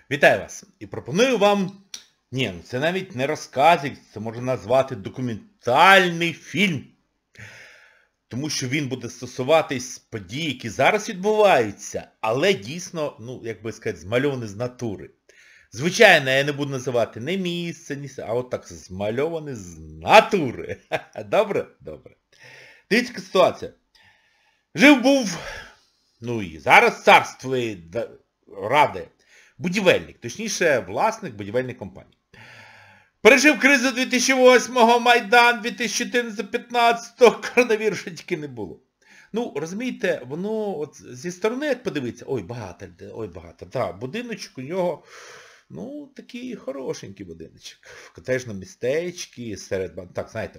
Вітаю вас! І пропоную вам... Ні, це навіть не розказик, це можна назвати документальний фільм. Тому що він буде стосуватись подій, які зараз відбуваються, але дійсно, як би сказати, змальований з натури. Звичайно, я не буду називати не місце, а от так змальований з натури. Добре? Добре. Дивіться, ситуація. Жив-був, і зараз царствує ради, будівельник, точніше, власник будівельної компанії. Пережив кризу 2008-го, Майдан 2014-15-го, коронавірусу тільки не було. Розумієте, воно от зі сторони, як подивитися, ой, багато. Так, будиночок у нього, такий хорошенький будиночок. В котежному містечці, так, знаєте,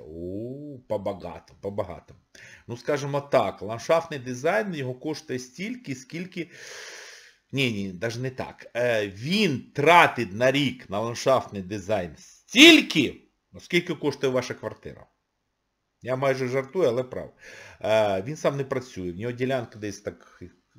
побагато. Скажімо так, ландшафтний дизайн його коштує стільки, скільки... Ні, навіть не так. Він тратить на рік на ландшафтний дизайн стільки, скільки коштує ваша квартира. Я майже жартую, але прав. Він сам не працює, в нього ділянка десь так,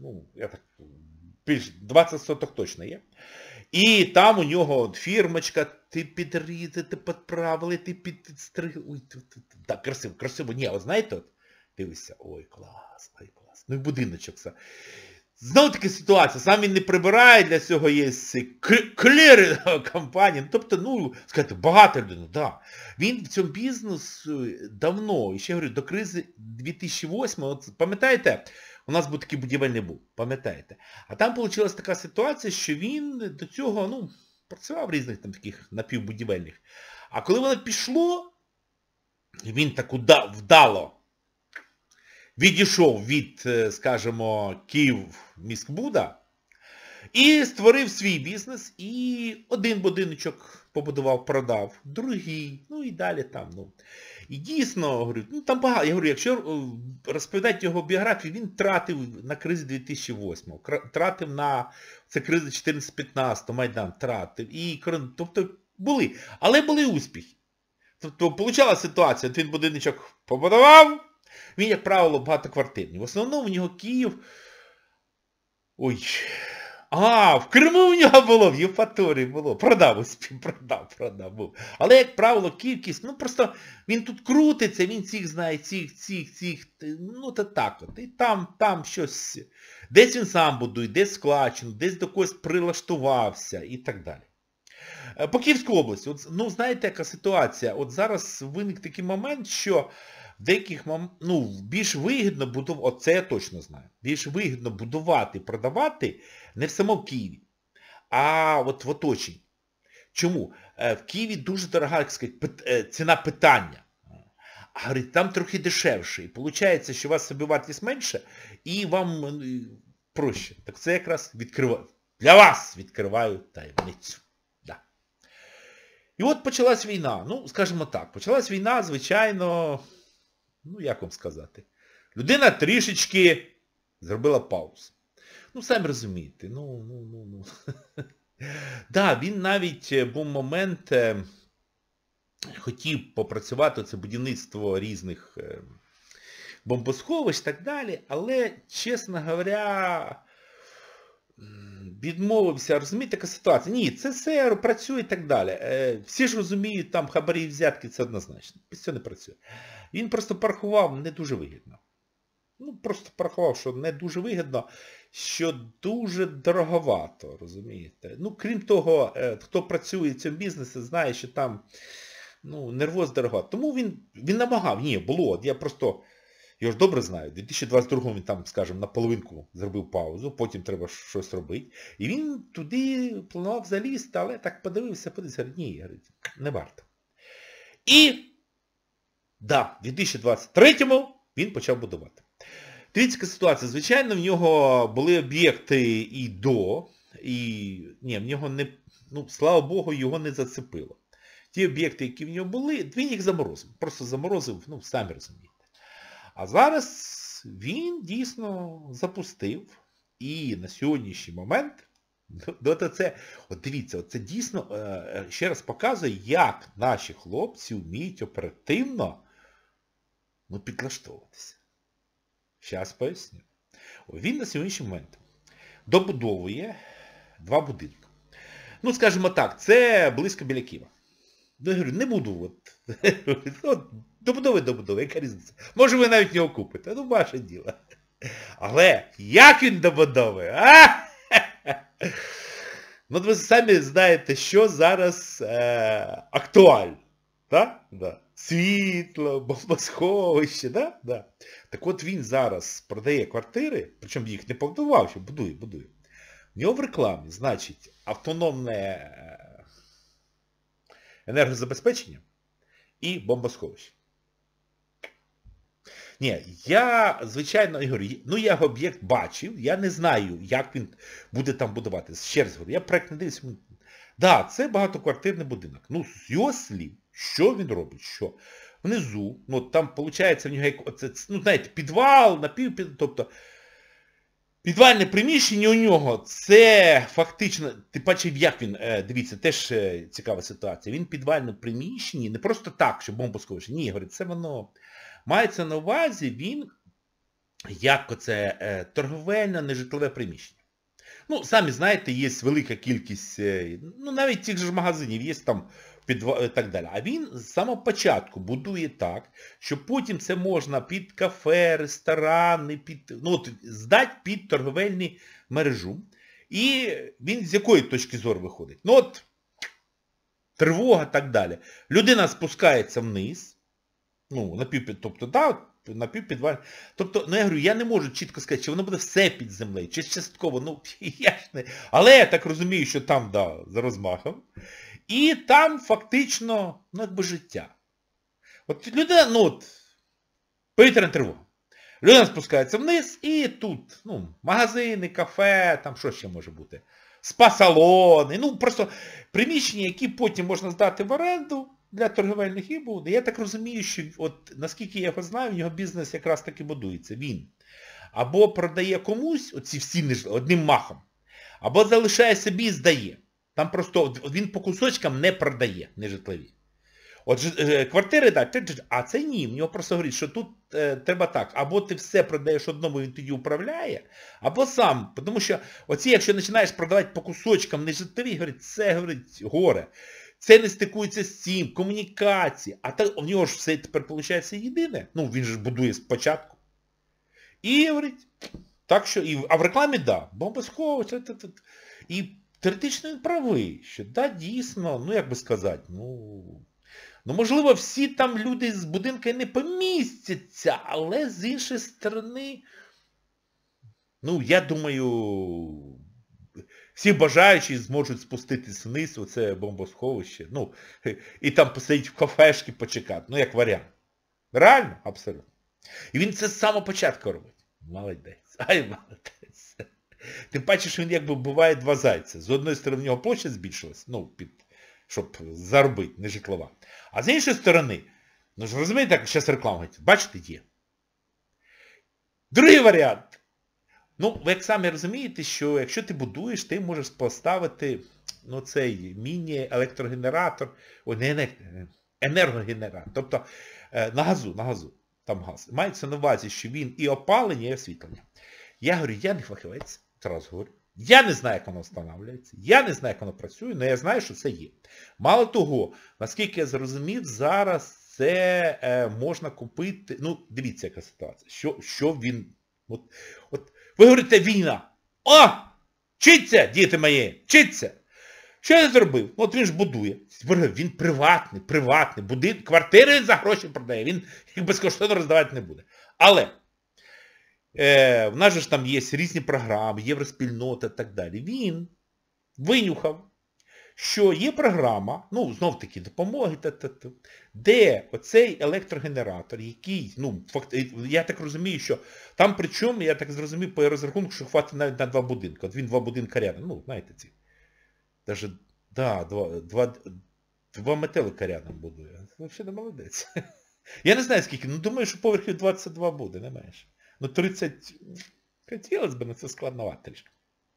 більш 20 соток точно є. І там у нього фірмочка, ти підрізати, ти підправили, ти підстригли. Ой, так, красиво. Ні, от знаєте, дивися, ой, клас. І будиночок. Знову таки ситуація, сам він не прибирає, для цього є кліри компанії. Тобто, сказати, багато людей, да. Він в цьому бізнесі давно, і ще говорю, до кризи 2008-го, от пам'ятаєте, у нас був такий будівельний бум, пам'ятаєте? А там вийшла така ситуація, що він до цього, працював в різних там таких напівбудівельних. А коли воно пішло, він так вдало відійшов від, скажімо, Київміськбуда і створив свій бізнес, і один будиночок побудував, продав, другий, і далі там, І дійсно, говорю, там багато, я говорю, якщо розповідати його біографію, він тратив на кризі 2008-го, тратив на це кризи 14-15, Майдан тратив, тобто були, але були успіхи. Тобто, получала ситуація, він будиночок побудував, він, як правило, багатоквартирний. В основному в нього Київ... в Криму в нього було, в Євпаторії було. Продав. Був. Але, як правило, Київ, просто він тут крутиться, він цих знає, цих, то так от. І там щось, десь він сам будує, десь складчину, десь до когось прилаштувався і так далі. По Київській області, знаєте, яка ситуація? От зараз виник такий момент, що в деяких більш вигідно будувати, це я точно знаю, більш вигідно будувати, продавати не в самому Києві, а от в оточенні. Чому? В Києві дуже дорога, як сказати, ціна питання. А говорить, там трохи дешевше. І виходить, що у вас собівартість менше, і вам проще. Так це якраз для вас відкриваю таємницю. Да. І от почалась війна. Скажімо так, почалась війна, звичайно... як вам сказати, людина трішечки зробила паузу. Самі розумієте, Да, він навіть був момент, хотів попрацювати, це будівництво різних бомбосховищ і так далі, але, чесно говоря, відмовився, розумієте, така ситуація. Ні, це все працює і так далі. Всі ж розуміють, там хабарі і взятки, це однозначно. Без цього не працює. Він просто порахував не дуже вигідно. Просто порахував, що не дуже вигідно, що дуже дороговато, розумієте. Крім того, хто працює в цьому бізнесі, знає, що там, нервоз дороговато. Тому він намагав, було, я просто... Я ж добре знаю, в 2022-му він там, скажімо, наполовинку зробив паузу, потім треба щось робити. І він туди планував залізти, але так подивився, ні, не варто. І, да, в 2023-му він почав будувати. Дивіться, яка ситуація. Звичайно, в нього були об'єкти і до, в нього не, слава Богу, його не зацепило. Ті об'єкти, які в нього були, він їх заморозив. Просто заморозив, самі розумієте. А зараз він дійсно запустив, і на сьогоднішній момент, от дивіться, це дійсно ще раз показує, як наші хлопці вміють оперативно підлаштовуватися. Зараз поясню. Він на сьогоднішній момент добудовує 2 будинки. Ну, скажімо так, це близько біля Києва. Ну, я говорю, не буду, добудови, яка різниця. Може ви навіть його купите, ну, ваше діло. Але, як він добудовує, а? Ну, ви самі знаєте, що зараз актуально. Так? Да. Світло, бомбосховище, да? Да. Так от він зараз продає квартири, причому їх не побудував, що будує. В нього в рекламі, значить, автономне енергозабезпечення і бомбосховище. Ні, я, звичайно, Ігор, ну я об'єкт бачив, я не знаю, як він буде там будувати. Ще раз говорю, я проєкт не дивився. Так, це багатоквартирний будинок. Ну, з його слів, що він робить? Що? Внизу, ну там, виходить, в нього, ну, знаєте, підвал, тобто, підвальне приміщення у нього, це фактично, ти бачив, як він, дивіться, теж цікава ситуація, він в підвальному приміщенні, не просто так, що бомбосховище, ні, говорить, це воно, мається на увазі, він, як оце, торговельне, нежитлове приміщення. Ну, самі знаєте, є велика кількість, ну, навіть тих же магазинів, є там, і так далі. А він з самого початку будує так, що потім це можна під кафе, ресторани, здати під торговельну мережу. І він з якої точки зору виходить? Ну от, тривога, так далі. Людина спускається вниз, ну, напівпідвальне. Тобто, ну я говорю, я не можу чітко сказати, чи воно буде все під землею, чи частково, ну, я ж не... Але я так розумію, що там, да, за розмахом. І там фактично, ну, якби життя. От людина, ну, от, повітряна тривога. Людина спускається вниз і тут, ну, магазини, кафе, там що ще може бути? Спа-салони, ну, просто приміщення, які потім можна здати в оренду для торговельних і буде. Я так розумію, що, от, наскільки я його знаю, в нього бізнес якраз таки будується. Він або продає комусь, оці всі одним махом, або залишає собі і здає. Там просто він по кусочкам не продає нежитлові. От квартири, так, а це ні. В нього просто говорить, що тут треба так. Або ти все продаєш одному, він тоді управляє, або сам. Тому що оці, якщо починаєш продавати по кусочкам нежитлові, говорить, це, говорить, горе. Це не стикується з цим, комунікації. А так, в нього ж все тепер, виходить, єдине. Ну, він же будує спочатку. І, говорить, так що, а в рекламі, да, бомбосховище, і теоретично він правий, що, да, дійсно, ну, як би сказати, ну, можливо, всі там люди з будинка не помістяться, але з іншої сторони, ну, я думаю, всі бажаючі зможуть спуститись вниз у це бомбосховище, ну, і там посидіти в кафешки почекати, ну, як варіант. Реально? Абсолютно. І він це з самого початку робить. Молодець. Ай, молодець. Тим паче, що він якби буває два зайця. З одної сторони, в нього площа збільшилась, ну, щоб заробити, не житлова. А з іншої сторони, ну ж розумієте, як зараз реклама говорить, бачите, є. Другий варіант. Ну, ви як самі розумієте, що якщо ти будуєш, ти можеш поставити, ну, цей міні-електрогенератор, енергогенератор, тобто на газу, там газ. Мається на увазі, що він і опалення, і освітлення. Я говорю, я не фахівець, одразу говорю. Я не знаю, як воно встановлюється, я не знаю, як воно працює, але я знаю, що це є. Мало того, наскільки я зрозумів, зараз це можна купити, ну, дивіться, яка ситуація, що він, от ви говорите, війна, о, вчиться, діти мої, вчиться. Що я зробив? От він ж будує, він приватний, будинок, квартири за гроші продає, він їх безкоштовно роздавати не буде. Але в нас же ж там є різні програми, євроспільнота і так далі. Він винюхав, що є програма, ну, знов-таки, допомоги, де оцей електрогенератор, який, ну, я так розумію, що там причому, я так зрозумів, по розрахунку, що хватить навіть на 2 будинки. От він 2 будинки рядом, ну, знаєте, ці. Даже, да, 2 метелика рядом будує. Взагалі не молодець. Я не знаю скільки, ну, думаю, що поверхів 22 буде, не менше. Ну, 30, хотілося б, але це складновато трішки.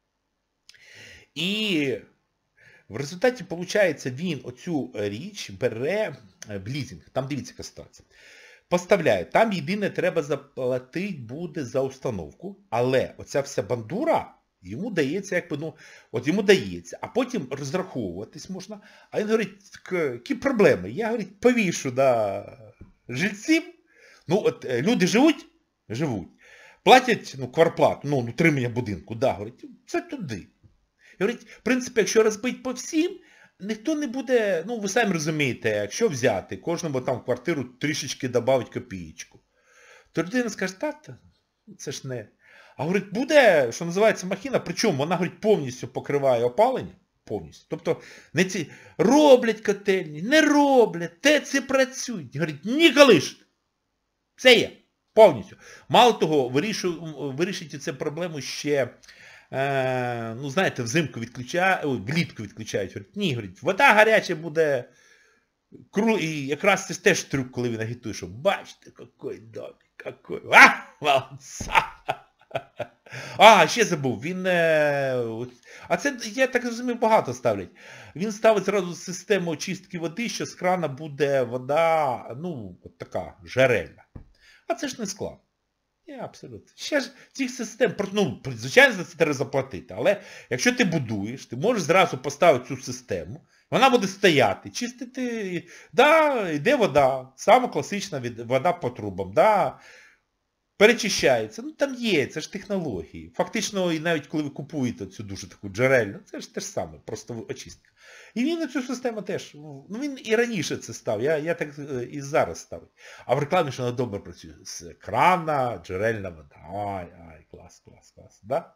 І в результаті, виходить, він оцю річ бере в лізинг. Там, дивіться, яка ситуація. Поставляє. Там єдине треба заплатити буде за установку, але оця вся бандура, Йому дається, якби, ну, от йому дається, а потім розраховуватись можна. А він говорить, які проблеми? Я, говорить, повішу на жильців. Ну, от люди живуть? Живуть. Платять, ну, квартплату, ну, утримання будинку, да, говорить, це туди. І говорить, в принципі, якщо розбить по всім, ніхто не буде, ну, ви самі розумієте, якщо взяти, кожному там в квартиру трішечки додати копієчку, то людина скаже, так, це ж не... А, говорить, буде, що називається, махіна, причому вона, говорить, повністю покриває опалення, повністю. Тобто, не ці роблять котельні, не роблять, ТЕЦи працюють. Говорить, ні колиште. Все є, повністю. Мало того, вирішить цю проблему ще, ну, знаєте, взимку влітку відключають. Говорить, ні, говорить, вода гаряча буде, і якраз це теж трюк, коли він агітує, що бачите, який домик, який, молодця. А, ще забув, він, а це, я так розумію, багато ставлять. Він ставить зразу систему очистки води, що з крана буде вода, ну, от така, жарельна. А це ж не складно. Ні, абсолютно. Ще ж цих систем, ну, звичайно, за це треба заплатити, але якщо ти будуєш, ти можеш зразу поставити цю систему, вона буде стояти, чистити, да, йде вода, саме класична вода по трубам, да, перечищається. Ну там є, це ж технології. Фактично, і навіть коли ви купуєте цю дуже таку джерельну, це ж те ж саме, просто очистка. І він на цю систему теж, ну він і раніше це став, я так і зараз ставлю. А в рекламі ж вона добре працює. З крана, джерельна вода. Ай, клас, да?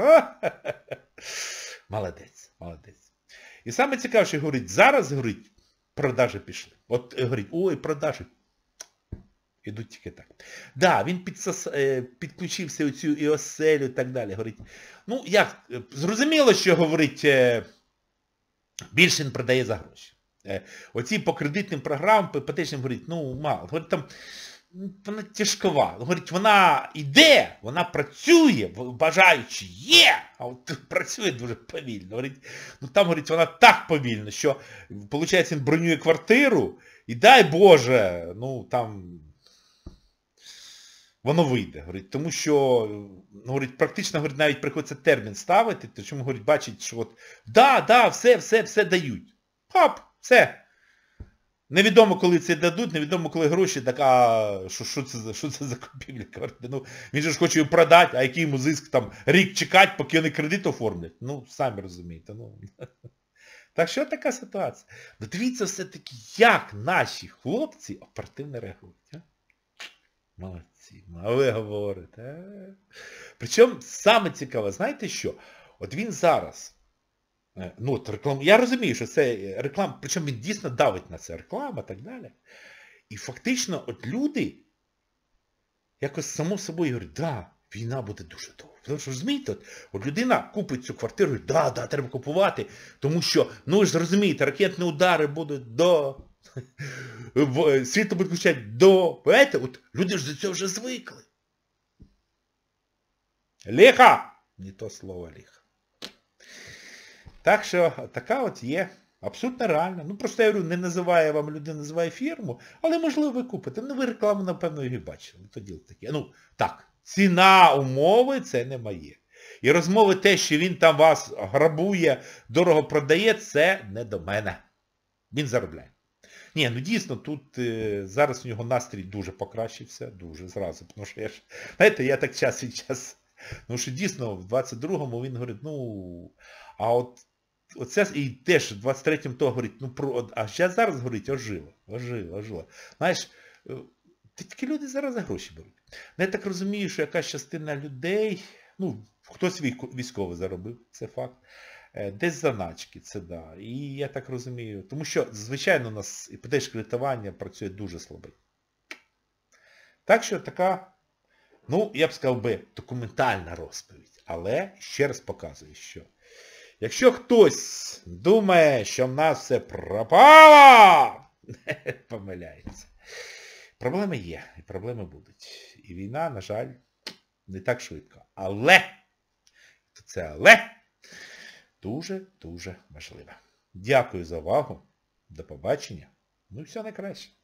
Молодець, молодець. І саме цікаве, що говорить, зараз, говорить, продажі пішли. От, говорить, ой, продажі. Ідуть тільки так. Да, він підключився оцю і оселю і так далі. Говорить, ну, як, зрозуміло, що, говорить, більше він продає за гроші. Оці по кредитним програмам, по іпотечним, говорить, ну, мало. Говорить, там, вона тяжкова. Говорить, вона йде, вона працює, бажаючи є, а от працює дуже повільно. Говорить, ну, там, говорить, вона так повільно, що, виходить, він бронює квартиру, і дай Боже, ну, там... Воно вийде, говорить, тому що, ну, говорить, практично, говорить, навіть приходиться термін ставити, то чому, говорить, бачить, що от, да, все дають. Хоп, все. Невідомо, коли це дадуть, невідомо, коли гроші, так, а що це за купівля? Ну, він же ж хоче її продати, а який йому зиск там рік чекати, поки вони кредит оформлять. Ну, самі розумієте. Ну. Так що така ситуація? Ну, дивіться все-таки, як наші хлопці оперативно реагують. А? Молодці, а ви говорите. Причому саме цікаве, знаєте що? От він зараз, ну от реклама, я розумію, що це реклама, причому він дійсно давить на це реклама і так далі. І фактично от люди якось само собою говорять, да, війна буде дуже довго. Тому що, розумієте, от людина купить цю квартиру і да, треба купувати, тому що, ну ви ж розумієте, ракетні удари будуть до... Світло буде включати до... Понимаєте, от люди ж до цього вже звикли. Ліха! Не то слово ліха. Так що така от є абсолютно реальна. Ну просто я говорю, не називає вам людина, називає фірму, але можливо ви купите. Ну ви рекламу, напевно, і бачили. То діло таке. Ну так, ціна умови це не моє. І розмови те, що він там вас грабує, дорого продає, це не до мене. Він заробляє. Ні, ну дійсно, тут зараз у нього настрій дуже покращився, дуже зразу, тому що я ж, знаєте, я так час від часу, тому що дійсно в 22-му він говорить, ну, а от оце, і теж в 23-му того говорить, ну, а зараз говорить, ожило. Знаєш, такі люди зараз за гроші беруть. Ну, я так розумію, що якась частина людей, ну, хтось військовий заробив, це факт. Десь заначки, це да. І я так розумію, тому що, звичайно, у нас іпотечне кредитування працює дуже слабо. Так що така, ну, я б сказав би, документальна розповідь. Але ще раз показую, що якщо хтось думає, що в нас все пропало, помиляється. Проблеми є, і проблеми будуть. І війна, на жаль, не так швидко. Але, це але, дуже-дуже важливо. Дякую за увагу. До побачення. Ну і все найкраще.